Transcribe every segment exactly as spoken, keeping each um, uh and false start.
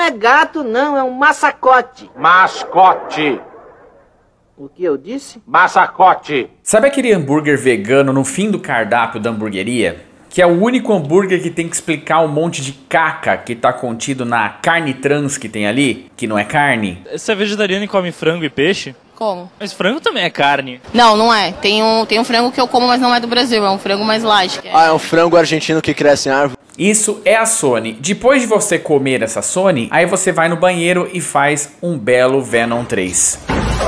é gato, não, é um massacote. Mascote. O que eu disse? Massacote. Sabe aquele hambúrguer vegano no fim do cardápio da hamburgueria? Que é o único hambúrguer que tem que explicar um monte de caca que tá contido na carne trans que tem ali, que não é carne. Você é vegetariano e come frango e peixe? Como? Mas frango também é carne. Não, não é. Tem um, tem um frango que eu como, mas não é do Brasil. É um frango mais light. É... Ah, é um frango argentino que cresce em árvore. Isso é a Sony. Depois de você comer essa Sony, aí você vai no banheiro e faz um belo Venom três.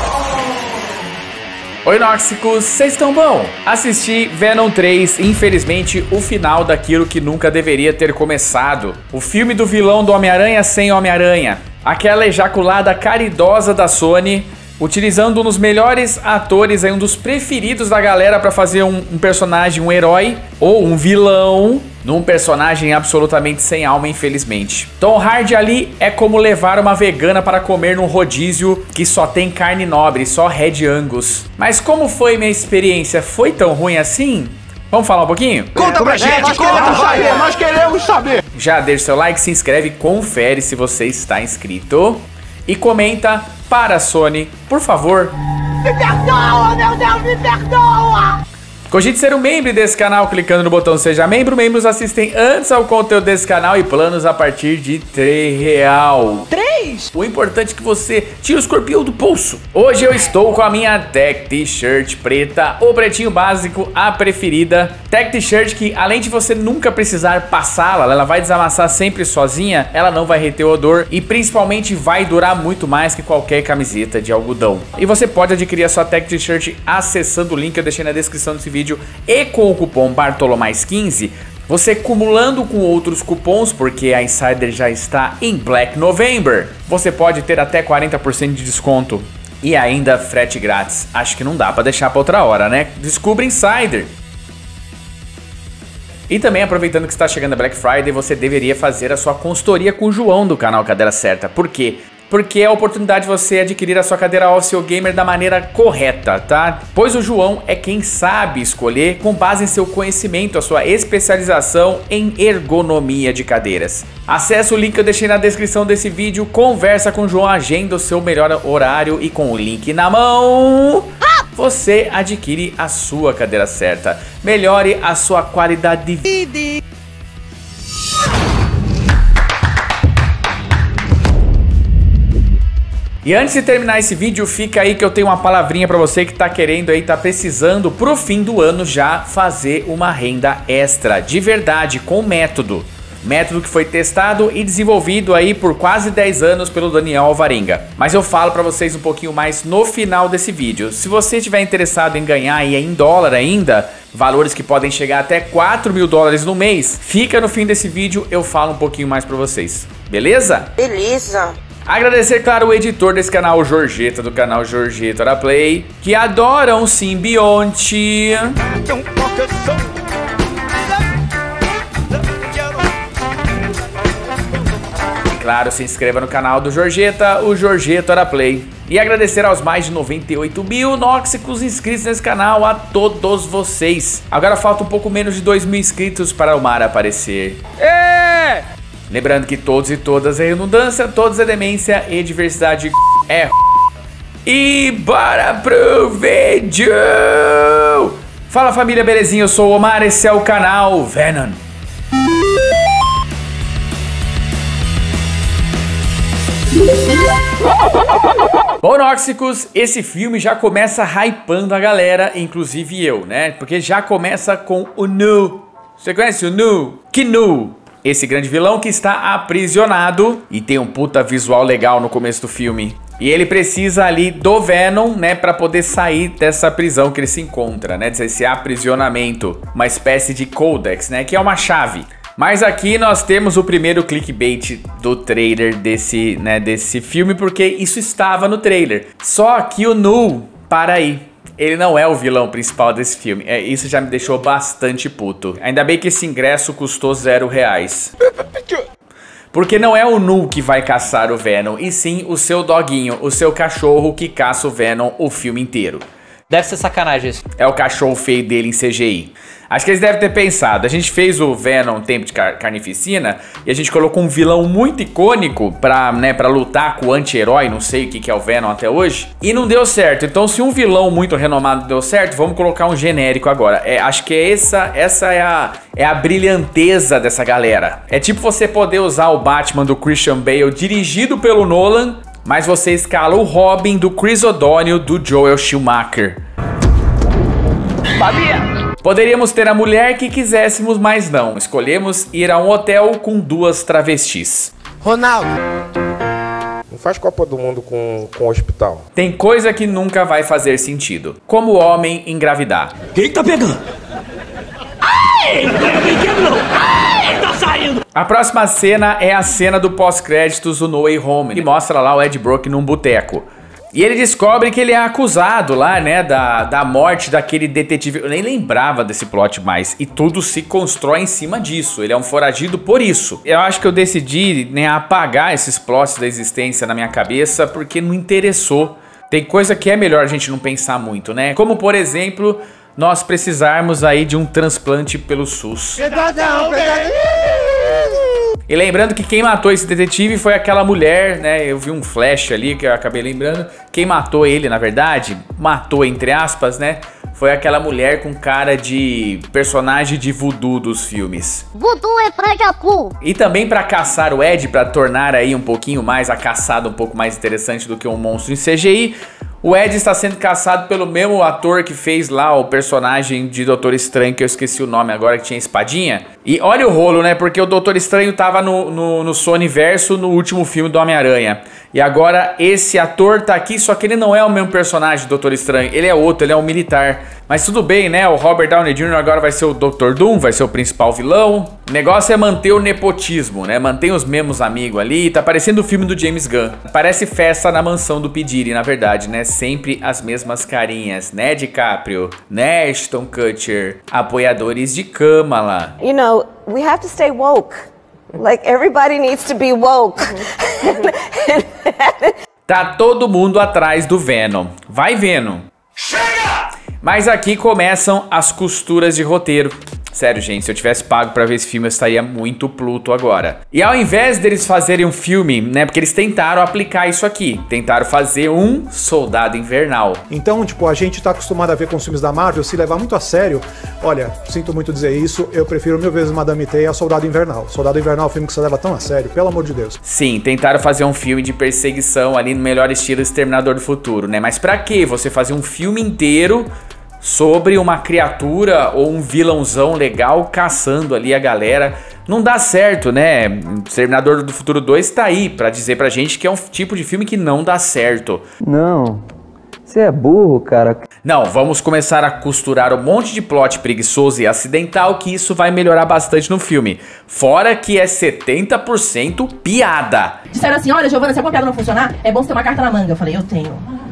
Oi, Nóxicos, vocês estão bom? Assisti Venom três, infelizmente o final daquilo que nunca deveria ter começado. O filme do vilão do Homem-Aranha sem Homem-Aranha. Aquela ejaculada caridosa da Sony, utilizando um dos melhores atores, aí, um dos preferidos da galera pra fazer um, um personagem, um herói ou um vilão, num personagem absolutamente sem alma, infelizmente. Tom Hardy ali é como levar uma vegana para comer num rodízio que só tem carne nobre, só Red Angus. Mas como foi minha experiência? Foi tão ruim assim? Vamos falar um pouquinho? Conta pra gente, nós queremos saber, nós queremos saber. Já deixa seu like, se inscreve, confere se você está inscrito. E comenta para a Sony, por favor. Me perdoa, meu Deus, me perdoa! Cogite ser um membro desse canal clicando no botão Seja Membro. Membros assistem antes ao conteúdo desse canal e planos a partir de três reais. três? O importante é que você tire o escorpião do pulso. Hoje eu estou com a minha Tech T-shirt preta, o pretinho básico, a preferida. Tech T-shirt que, além de você nunca precisar passá-la, ela vai desamassar sempre sozinha, ela não vai reter odor e principalmente vai durar muito mais que qualquer camiseta de algodão. E você pode adquirir a sua Tech T-shirt acessando o link que eu deixei na descrição desse vídeo. Vídeo e com o cupom Bartolomais quinze, você acumulando com outros cupons, porque a Insider já está em Black November, você pode ter até quarenta por cento de desconto e ainda frete grátis. Acho que não dá pra deixar pra outra hora, né? Descubra Insider. E também, aproveitando que está chegando a Black Friday, você deveria fazer a sua consultoria com o João do canal Cadeira Certa. Por quê? Porque é a oportunidade de você adquirir a sua cadeira Osseo Gamer da maneira correta, tá? Pois o João é quem sabe escolher com base em seu conhecimento, a sua especialização em ergonomia de cadeiras. Acesse o link que eu deixei na descrição desse vídeo, conversa com o João, agenda o seu melhor horário e com o link na mão, você adquire a sua cadeira certa. Melhore a sua qualidade de vida. E antes de terminar esse vídeo, fica aí que eu tenho uma palavrinha pra você que tá querendo aí, tá precisando pro fim do ano já fazer uma renda extra, de verdade, com método. Método que foi testado e desenvolvido aí por quase dez anos pelo Daniel Alvarenga. Mas eu falo pra vocês um pouquinho mais no final desse vídeo. Se você estiver interessado em ganhar aí em dólar ainda, valores que podem chegar até quatro mil dólares no mês, fica no fim desse vídeo, eu falo um pouquinho mais pra vocês. Beleza? Beleza. Agradecer, claro, o editor desse canal, o Jorgeta, do canal Jorgeta Hora Play, que adora um simbionte. E claro, se inscreva no canal do Jorgeta, o Jorgeta Hora Play. E agradecer aos mais de noventa e oito mil nóxicos inscritos nesse canal, a todos vocês. Agora falta um pouco menos de dois mil inscritos para o Mar aparecer. É! Lembrando que todos e todas é redundância, todos é demência e diversidade é. E bora pro vídeo! Fala família, belezinha? Eu sou o Omar, esse é o canal Venom. Bom, nóxicos, esse filme já começa hypando a galera, inclusive eu, né? Porque já começa com o Nu. Você conhece o Nu? Que Nu? Esse grande vilão que está aprisionado e tem um puta visual legal no começo do filme. E ele precisa ali do Venom, né, pra poder sair dessa prisão que ele se encontra, né, desse aprisionamento. Uma espécie de codex, né, que é uma chave. Mas aqui nós temos o primeiro clickbait do trailer desse, né, desse filme, porque isso estava no trailer. Só que o Nu, para aí. Ele não é o vilão principal desse filme. É, isso já me deixou bastante puto. Ainda bem que esse ingresso custou zero reais. Porque não é o Nu que vai caçar o Venom, e sim o seu doguinho, o seu cachorro que caça o Venom o filme inteiro. Deve ser sacanagem isso. É o cachorro feio dele em C G I. Acho que eles devem ter pensado. A gente fez o Venom Tempo de Car Carnificina e a gente colocou um vilão muito icônico pra, né, pra lutar com o anti-herói, não sei o que, que é o Venom até hoje, e não deu certo. Então se um vilão muito renomado deu certo, vamos colocar um genérico agora. É, acho que é essa, essa é, a, é a brilhanteza dessa galera. É tipo você poder usar o Batman do Christian Bale dirigido pelo Nolan, mas você escala o Robin do Chris O'Donnell do Joel Schumacher. Sabia? Poderíamos ter a mulher que quiséssemos, mas não. Escolhemos ir a um hotel com duas travestis. Ronaldo. Não faz Copa do Mundo com, com o hospital. Tem coisa que nunca vai fazer sentido. Como o homem engravidar. Quem tá pegando? Ai! Não, ai, tá saindo! A próxima cena é a cena do pós-créditos do No Way Home, que mostra lá o Ed Brock num boteco. E ele descobre que ele é acusado lá, né, da, da morte daquele detetive. Eu nem lembrava desse plot mais. E tudo se constrói em cima disso. Ele é um foragido por isso. Eu acho que eu decidi, né, apagar esses plots da existência na minha cabeça porque não interessou. Tem coisa que é melhor a gente não pensar muito, né? Como, por exemplo, nós precisarmos aí de um transplante pelo SUS. Pedradão, pedradão. E lembrando que quem matou esse detetive foi aquela mulher, né? Eu vi um flash ali que eu acabei lembrando. Quem matou ele, na verdade, matou entre aspas, né? Foi aquela mulher com cara de personagem de voodoo dos filmes. Voodoo é pra Jacu. E também pra caçar o Ed, pra tornar aí um pouquinho mais a caçada um pouco mais interessante do que um monstro em C G I, o Ed está sendo caçado pelo mesmo ator que fez lá o personagem de Doutor Estranho, que eu esqueci o nome agora, que tinha espadinha. E olha o rolo, né? Porque o Doutor Estranho tava no, no, no Sonyverso no último filme do Homem-Aranha. E agora esse ator tá aqui, só que ele não é o mesmo personagem do Doutor Estranho. Ele é outro, ele é um militar. Mas tudo bem, né? O Robert Downey Júnior agora vai ser o doutor Doom, vai ser o principal vilão. O negócio é manter o nepotismo, né? Mantém os mesmos amigos ali. Tá parecendo o filme do James Gunn. Parece festa na mansão do Pediri, na verdade, né? Sempre as mesmas carinhas, né, DiCaprio? Né, Ashton Kutcher? Apoiadores de Kamala. You know, we have to stay woke. Like, everybody needs to be woke. Tá todo mundo atrás do Venom. Vai, Venom. Chega! Mas aqui começam as costuras de roteiro. Sério, gente, se eu tivesse pago pra ver esse filme, eu estaria muito Pluto agora. E ao invés deles fazerem um filme, né, porque eles tentaram aplicar isso aqui. Tentaram fazer um Soldado Invernal. Então, tipo, a gente tá acostumado a ver com os filmes da Marvel, se levar muito a sério. Olha, sinto muito dizer isso, eu prefiro mil vezes Madame Teia a Soldado Invernal. Soldado Invernal é um filme que se leva tão a sério, pelo amor de Deus. Sim, tentaram fazer um filme de perseguição ali no melhor estilo Exterminador do Futuro, né? Mas pra que você fazer um filme inteiro sobre uma criatura ou um vilãozão legal caçando ali a galera? Não dá certo, né? Exterminador do Futuro dois tá aí pra dizer pra gente que é um tipo de filme que não dá certo. Não, você é burro, cara. Não, vamos começar a costurar um monte de plot preguiçoso e acidental, que isso vai melhorar bastante no filme. Fora que é setenta por cento piada. Disseram assim, olha, Giovana, se a piada não funcionar, é bom você ter uma carta na manga. Eu falei, eu tenho.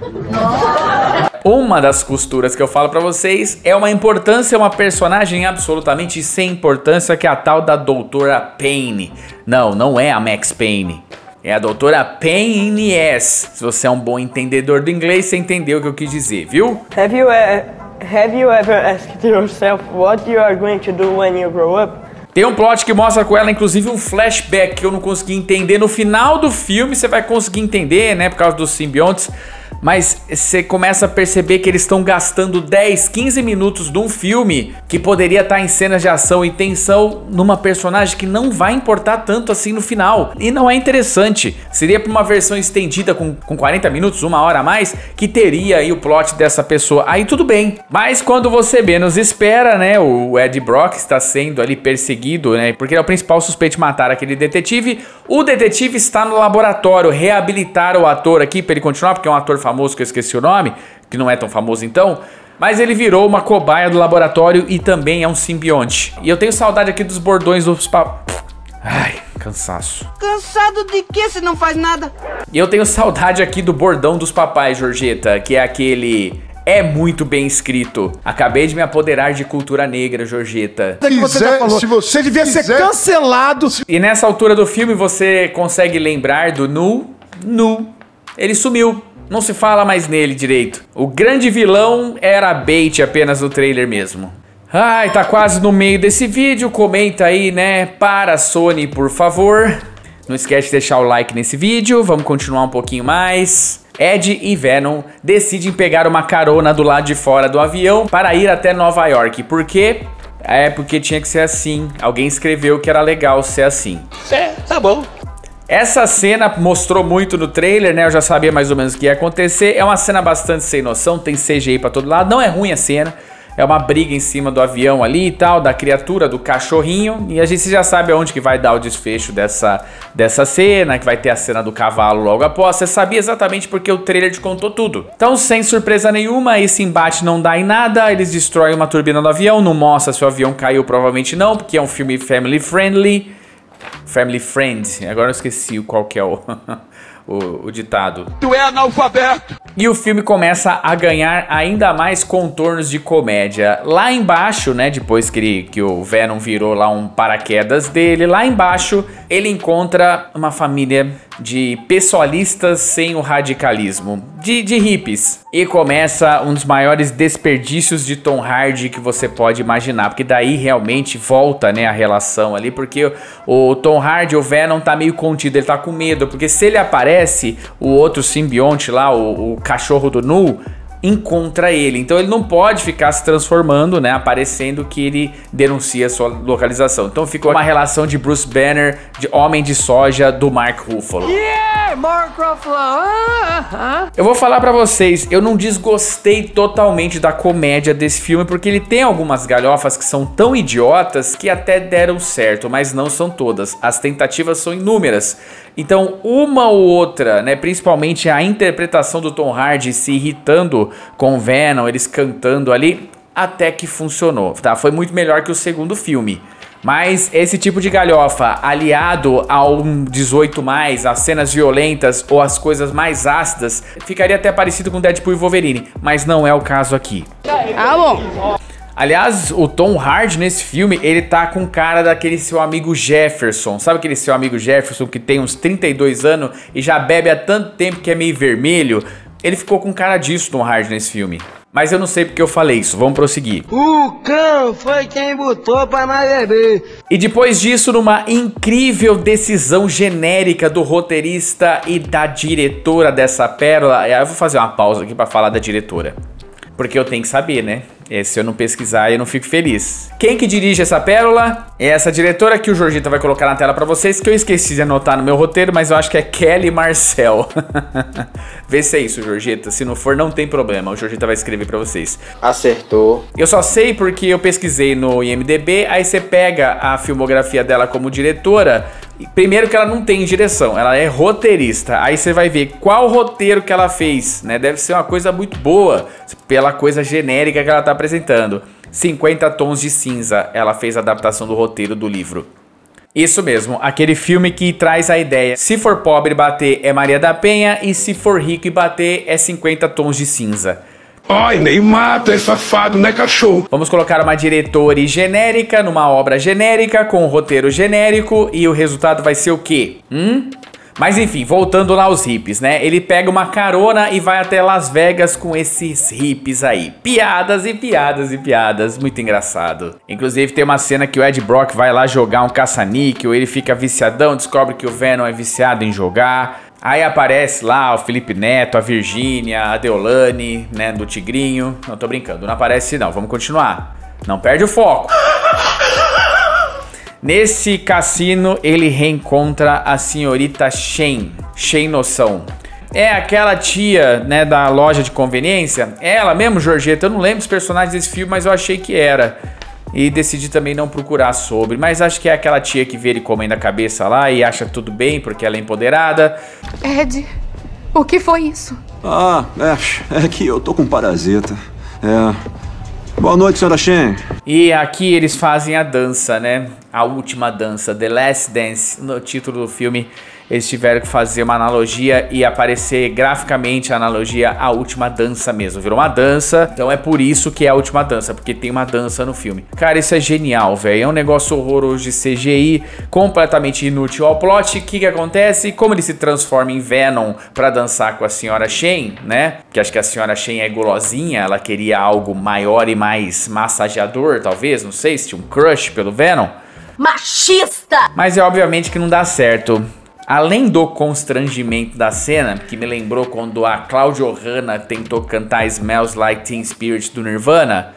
Uma das costuras que eu falo pra vocês é uma importância, uma personagem absolutamente sem importância, que é a tal da Doutora Payne. Não, não é a Max Payne. É a Doutora Payne S. Se você é um bom entendedor do inglês, você entendeu o que eu quis dizer, viu? Have you, uh, have you ever asked yourself what you are going to do when you grow up? Tem um plot que mostra com ela, inclusive, um flashback que eu não consegui entender. No final do filme você vai conseguir entender, né, por causa dos simbiontes. Mas você começa a perceber que eles estão gastando dez, quinze minutos de um filme que poderia estar em cenas de ação e tensão numa personagem que não vai importar tanto assim no final. E não é interessante. Seria para uma versão estendida com, com quarenta minutos, uma hora a mais, que teria aí o plot dessa pessoa. Aí tudo bem. Mas quando você menos espera, né, o Ed Brock está sendo ali perseguido, né, porque ele é o principal suspeito de matar aquele detetive. O detetive está no laboratório. Reabilitar o ator aqui para ele continuar, porque é um ator famoso que eu esqueci o nome, que não é tão famoso então, mas ele virou uma cobaia do laboratório e também é um simbionte. E eu tenho saudade aqui dos bordões dos pa... Ai, cansaço. Cansado de quê se não faz nada? E eu tenho saudade aqui do bordão dos papais, Jorgeta, que é aquele... É muito bem escrito. Acabei de me apoderar de cultura negra, Jorgeta. Se você, já falou, se você devia quiser. ser cancelado. E nessa altura do filme você consegue lembrar do Nu? Nu. Ele sumiu. Não se fala mais nele direito. O grande vilão era bait apenas no trailer mesmo. Ai, tá quase no meio desse vídeo. Comenta aí, né? Para a Sony, por favor. Não esquece de deixar o like nesse vídeo. Vamos continuar um pouquinho mais. Ed e Venom decidem pegar uma carona do lado de fora do avião para ir até Nova York. Por quê? É porque tinha que ser assim. Alguém escreveu que era legal ser assim. É, tá bom. Essa cena mostrou muito no trailer, né? Eu já sabia mais ou menos o que ia acontecer. É uma cena bastante sem noção, tem C G I pra todo lado. Não é ruim a cena. É uma briga em cima do avião ali e tal, da criatura, do cachorrinho. E a gente já sabe aonde que vai dar o desfecho dessa, dessa cena, que vai ter a cena do cavalo logo após. Você sabia exatamente porque o trailer te contou tudo. Então, sem surpresa nenhuma, esse embate não dá em nada. Eles destroem uma turbina do avião, não mostra se o avião caiu, provavelmente não, porque é um filme family friendly. Family friend, agora eu esqueci qual que é o, o, o ditado. Tu é analfabeto! E o filme começa a ganhar ainda mais contornos de comédia. Lá embaixo, né, depois que, ele, que o Venom virou lá um paraquedas dele, lá embaixo ele encontra uma família de pessoalistas sem o radicalismo, de, de hippies. E começa um dos maiores desperdícios de Tom Hardy que você pode imaginar, porque daí realmente volta, né, a relação ali, porque o, o Tom Hardy, o Venom, tá meio contido, ele tá com medo, porque se ele aparece, o outro simbionte lá, o, o cachorro do Nu, encontra ele, então ele não pode ficar se transformando, né, aparecendo que ele denuncia a sua localização. Então ficou uma relação de Bruce Banner, de Homem de Soja, do Mark Ruffalo. Yeah, Mark Ruffalo. Uh-huh. Eu vou falar pra vocês, eu não desgostei totalmente da comédia desse filme, porque ele tem algumas galhofas que são tão idiotas que até deram certo, mas não são todas. As tentativas são inúmeras. Então, uma ou outra, né, principalmente a interpretação do Tom Hardy se irritando com o Venom, eles cantando ali, até que funcionou, tá? Foi muito melhor que o segundo filme. Mas esse tipo de galhofa, aliado ao dezoito mais, as cenas violentas ou as coisas mais ácidas, ficaria até parecido com Deadpool e Wolverine, mas não é o caso aqui. Ah, bom. Aliás, o Tom Hardy nesse filme, ele tá com cara daquele seu amigo Jefferson. Sabe aquele seu amigo Jefferson que tem uns trinta e dois anos e já bebe há tanto tempo que é meio vermelho? Ele ficou com cara disso, Tom Hardy, nesse filme. Mas eu não sei porque eu falei isso, vamos prosseguir. O cão foi quem botou pra nós beber. E depois disso, numa incrível decisão genérica do roteirista e da diretora dessa pérola... Eu vou fazer uma pausa aqui pra falar da diretora, porque eu tenho que saber, né? É, se eu não pesquisar, eu não fico feliz. Quem que dirige essa pérola? É essa diretora que o Jorgita vai colocar na tela pra vocês, que eu esqueci de anotar no meu roteiro, mas eu acho que é Kelly Marcel. Vê se é isso, Jorgita. Se não for, não tem problema. O Jorgita vai escrever pra vocês. Acertou. Eu só sei porque eu pesquisei no I M D B, aí você pega a filmografia dela como diretora. Primeiro que ela não tem direção, ela é roteirista. Aí você vai ver qual roteiro que ela fez, né? Deve ser uma coisa muito boa, pela coisa genérica que ela tá apresentando. cinquenta tons de cinza, ela fez a adaptação do roteiro do livro. Isso mesmo, aquele filme que traz a ideia: se for pobre bater é Maria da Penha, e se for rico e bater é cinquenta tons de cinza. Ai, nem mata, é safado, né, cachorro? Vamos colocar uma diretora genérica numa obra genérica com um roteiro genérico e o resultado vai ser o quê? Hum? Mas enfim, voltando lá aos hippies, né? Ele pega uma carona e vai até Las Vegas com esses hippies aí. Piadas e piadas e piadas, muito engraçado. Inclusive tem uma cena que o Ed Brock vai lá jogar um caça-níquel, ele fica viciadão, descobre que o Venom é viciado em jogar. Aí aparece lá o Felipe Neto, a Virgínia, a Deolane, né, do Tigrinho. Não, tô brincando, não aparece não, vamos continuar. Não perde o foco. Nesse cassino, ele reencontra a senhorita Shen, Shen Noção. É aquela tia, né, da loja de conveniência. Ela mesmo, Jorgeta, eu não lembro os personagens desse filme, mas eu achei que era. E decidi também não procurar sobre, mas acho que é aquela tia que vê ele comendo a cabeça lá e acha tudo bem porque ela é empoderada. Ed, o que foi isso? Ah, é, é que eu tô com parasita. É... Boa noite, senhora Shen. E aqui eles fazem a dança, né? A última dança, The Last Dance, no título do filme eles tiveram que fazer uma analogia e aparecer graficamente a analogia à Última Dança mesmo. Virou uma dança, então é por isso que é a Última Dança, porque tem uma dança no filme. Cara, isso é genial, velho. É um negócio horroroso de C G I, completamente inútil ao plot. O que que acontece? Como ele se transforma em Venom pra dançar com a senhora Shane, né? Que acho que a senhora Shane é gulosinha, ela queria algo maior e mais massageador, talvez, não sei, se tinha um crush pelo Venom. Machista! Mas é obviamente que não dá certo. Além do constrangimento da cena, que me lembrou quando a Claudio Hanna tentou cantar Smells Like Teen Spirit do Nirvana.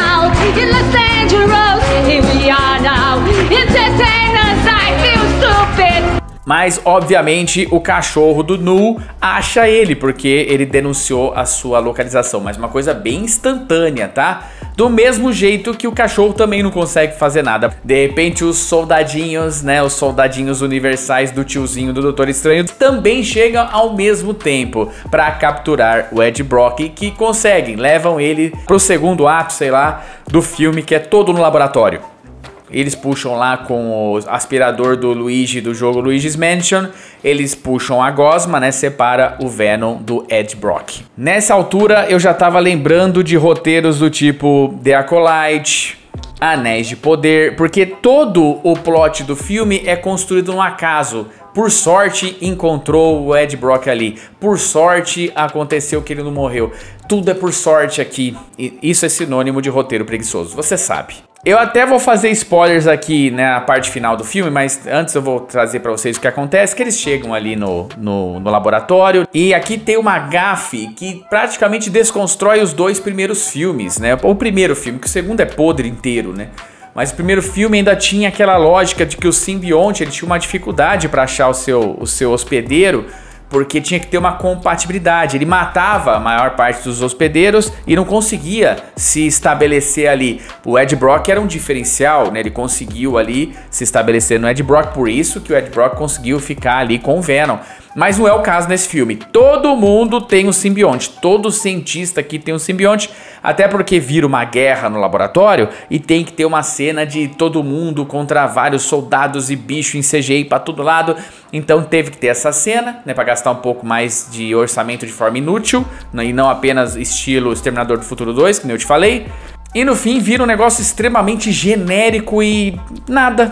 Mas, obviamente, o cachorro do Nu acha ele, porque ele denunciou a sua localização. Mas uma coisa bem instantânea, tá? Do mesmo jeito que o cachorro também não consegue fazer nada. De repente, os soldadinhos, né? Os soldadinhos universais do tiozinho do Doutor Estranho também chegam ao mesmo tempo pra capturar o Ed Brock, que conseguem, levam ele pro segundo ato, sei lá, do filme, que é todo no laboratório. Eles puxam lá com o aspirador do Luigi, do jogo Luigi's Mansion. Eles puxam a gosma, né? Separa o Venom do Ed Brock. Nessa altura eu já tava lembrando de roteiros do tipo The Acolyte, Anéis de Poder, porque todo o plot do filme é construído num acaso. Por sorte encontrou o Ed Brock ali. Por sorte aconteceu que ele não morreu. Tudo é por sorte aqui. E isso é sinônimo de roteiro preguiçoso, você sabe. Eu até vou fazer spoilers aqui, né, na parte final do filme, mas antes eu vou trazer pra vocês o que acontece, que eles chegam ali no, no, no laboratório, e aqui tem uma gafe que praticamente desconstrói os dois primeiros filmes, né, o primeiro filme, que o segundo é podre inteiro, né. Mas o primeiro filme ainda tinha aquela lógica de que o simbionte ele tinha uma dificuldade pra achar o seu, o seu hospedeiro, porque tinha que ter uma compatibilidade. Ele matava a maior parte dos hospedeiros e não conseguia se estabelecer ali. O Ed Brock era um diferencial, né? Ele conseguiu ali se estabelecer no Ed Brock, por isso que o Ed Brock conseguiu ficar ali com o Venom. Mas não é o caso nesse filme. Todo mundo tem um simbionte, todo cientista aqui tem um simbionte, até porque vira uma guerra no laboratório e tem que ter uma cena de todo mundo contra vários soldados e bicho em C G I pra todo lado. Então teve que ter essa cena, né, pra gastar um pouco mais de orçamento de forma inútil, né, e não apenas estilo Exterminador do Futuro dois, que nem eu te falei. E no fim vira um negócio extremamente genérico e nada.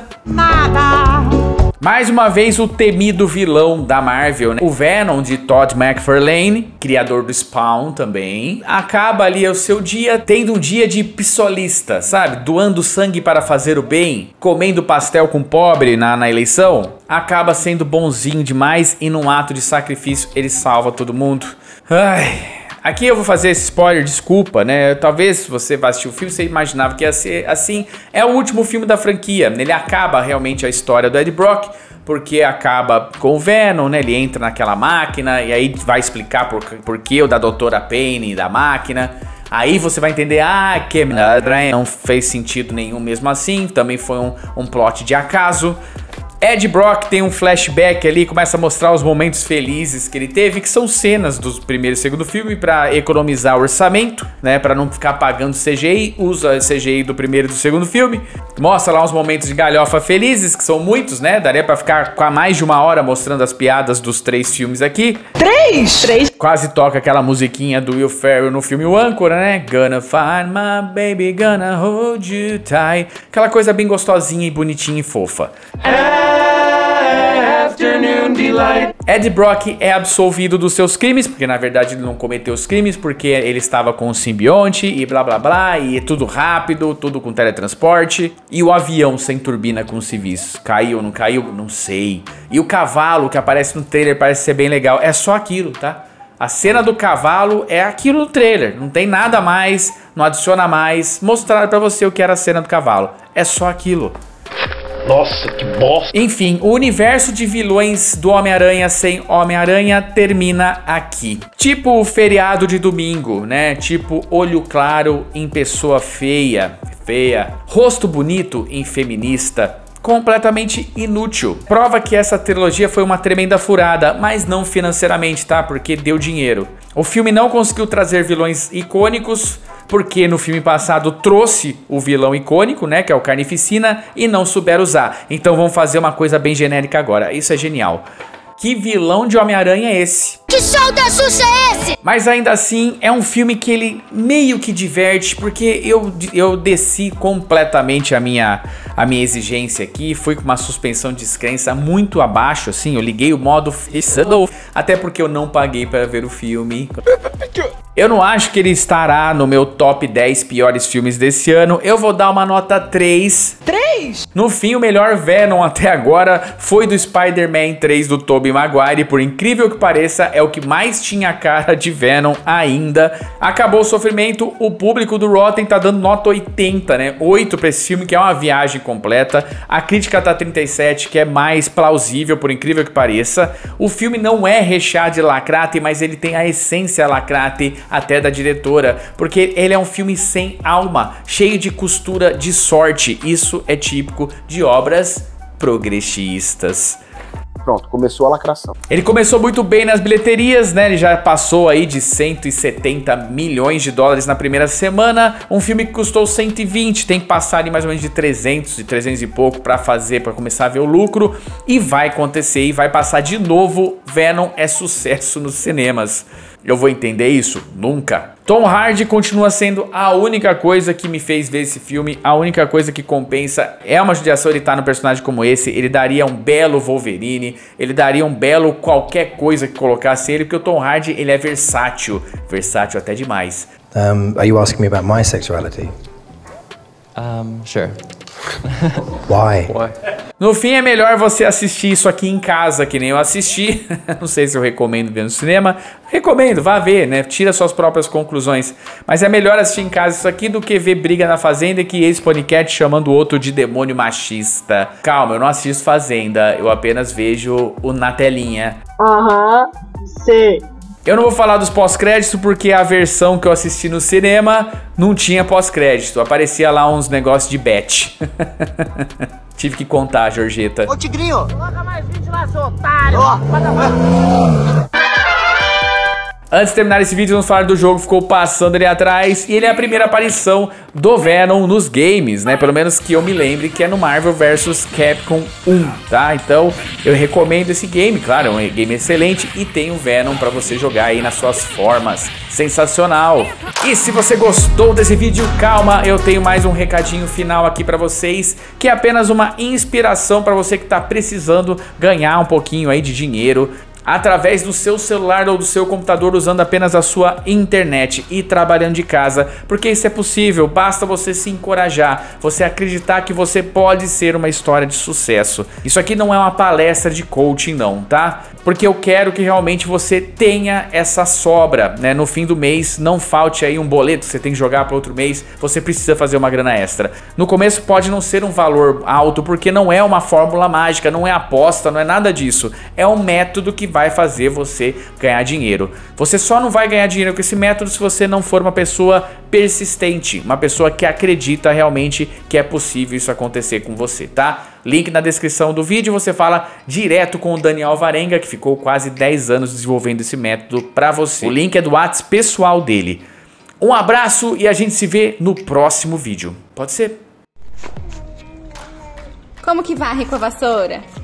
Nada. Mais uma vez o temido vilão da Marvel, né? O Venom de Todd McFarlane, criador do Spawn também, acaba ali o seu dia tendo um dia de pistolista, sabe? Doando sangue para fazer o bem, comendo pastel com pobre na, na eleição. Acaba sendo bonzinho demais e num ato de sacrifício ele salva todo mundo. Ai... Aqui eu vou fazer esse spoiler, desculpa, né? Talvez você vá assistir o filme, você imaginava que ia ser assim. É o último filme da franquia. Ele acaba realmente a história do Ed Brock, porque acaba com o Venom, né? Ele entra naquela máquina e aí vai explicar por, por que o da doutora Payne da máquina. Aí você vai entender, ah, que não fez sentido nenhum mesmo assim. Também foi um, um plot de acaso. Ed Brock tem um flashback ali, começa a mostrar os momentos felizes que ele teve, que são cenas do primeiro e segundo filme para economizar orçamento, né, para não ficar pagando C G I, usa C G I do primeiro e do segundo filme. Mostra lá uns momentos de galhofa felizes, que são muitos, né, daria para ficar com mais de uma hora mostrando as piadas dos três filmes aqui. Três! Três! Quase toca aquela musiquinha do Will Ferrell no filme O Âncora, né, Gonna find my baby, gonna hold you tight. Aquela coisa bem gostosinha e bonitinha e fofa. Ed Brock é absolvido dos seus crimes, porque na verdade ele não cometeu os crimes, porque ele estava com o simbionte e blá blá blá, e é tudo rápido, tudo com teletransporte. E o avião sem turbina com civis, caiu ou não caiu? Não sei. E o cavalo que aparece no trailer parece ser bem legal, é só aquilo, tá? A cena do cavalo é aquilo no trailer, não tem nada mais, não adiciona mais, mostraram pra você o que era a cena do cavalo, é só aquilo. Nossa, que bosta. Enfim, o universo de vilões do Homem-Aranha sem Homem-Aranha termina aqui. Tipo o feriado de domingo, né? Tipo olho claro em pessoa feia, feia. Rosto bonito em feminista. Completamente inútil. Prova que essa trilogia foi uma tremenda furada, mas não financeiramente, tá? Porque deu dinheiro. O filme não conseguiu trazer vilões icônicos, porque no filme passado trouxe o vilão icônico, né, que é o Carnificina, e não souberam usar. Então vamos fazer uma coisa bem genérica agora. Isso é genial. Que vilão de Homem-Aranha é esse? Que show da Xuxa é esse? Mas ainda assim, é um filme que ele meio que diverte, porque eu, eu desci completamente a minha, a minha exigência aqui, fui com uma suspensão de descrença muito abaixo, assim, eu liguei o modo até porque eu não paguei para ver o filme. Eu não acho que ele estará no meu top dez piores filmes desse ano. Eu vou dar uma nota três. três? No fim, o melhor Venom até agora foi do Spider-Man três do Tobey Maguire. Por incrível que pareça, é o que mais tinha cara de Venom ainda. Acabou o sofrimento. O público do Rotten tá dando nota oitenta, né? oito pra esse filme, que é uma viagem completa. A crítica tá trinta e sete, que é mais plausível, por incrível que pareça. O filme não é recheado de lacrate, mas ele tem a essência lacrate até da diretora, porque ele é um filme sem alma, cheio de costura de sorte. Isso é típico de obras progressistas. Pronto, começou a lacração. Ele começou muito bem nas bilheterias, né? Ele já passou aí de cento e setenta milhões de dólares na primeira semana. Um filme que custou cento e vinte, tem que passar ali mais ou menos de trezentos, de trezentos e pouco pra fazer, pra começar a ver o lucro. E vai acontecer, e vai passar de novo. Venom é sucesso nos cinemas. Eu vou entender isso? Nunca. Tom Hardy continua sendo a única coisa que me fez ver esse filme, a única coisa que compensa. É uma judiação ele estar num personagem como esse. Ele daria um belo Wolverine, ele daria um belo qualquer coisa que colocasse ele, porque o Tom Hardy, ele é versátil, versátil até demais. Um, are you asking me about my sexuality? Um, sure. Why? Why? No fim, é melhor você assistir isso aqui em casa, que nem eu assisti. Não sei se eu recomendo ver no cinema. Recomendo, vá ver, né? Tira suas próprias conclusões. Mas é melhor assistir em casa isso aqui do que ver Briga na Fazenda, que esse podcast chamando o outro de demônio machista. Calma, eu não assisto Fazenda, eu apenas vejo o na telinha. Aham, sei. Eu não vou falar dos pós-créditos porque a versão que eu assisti no cinema não tinha pós-crédito. Aparecia lá uns negócios de bet. Tive que contar, Jorgeta. Ô, Tigrinho! Coloca mais vídeo lá, seu otário! Antes de terminar esse vídeo, vamos falar do jogo que ficou passando ali atrás. E ele é a primeira aparição do Venom nos games, né? Pelo menos que eu me lembre, que é no Marvel versus. Capcom um, tá? Então, eu recomendo esse game. Claro, é um game excelente e tem o Venom pra você jogar aí nas suas formas. Sensacional! E se você gostou desse vídeo, calma, eu tenho mais um recadinho final aqui pra vocês, que é apenas uma inspiração pra você que tá precisando ganhar um pouquinho aí de dinheiro através do seu celular ou do seu computador, usando apenas a sua internet e trabalhando de casa, porque isso é possível, basta você se encorajar, você acreditar que você pode ser uma história de sucesso. Isso aqui não é uma palestra de coaching não, tá? Porque eu quero que realmente você tenha essa sobra, né? No fim do mês, não falte aí um boleto que você tem que jogar para outro mês, você precisa fazer uma grana extra. No começo pode não ser um valor alto, porque não é uma fórmula mágica, não é aposta, não é nada disso. É um método que vai fazer você ganhar dinheiro. Você só não vai ganhar dinheiro com esse método se você não for uma pessoa persistente, uma pessoa que acredita realmente que é possível isso acontecer com você, tá? Link na descrição do vídeo, você fala direto com o Daniel Alvarenga, que ficou quase dez anos desenvolvendo esse método pra você. O link é do WhatsApp pessoal dele. Um abraço e a gente se vê no próximo vídeo. Pode ser? Como que varre com a vassoura?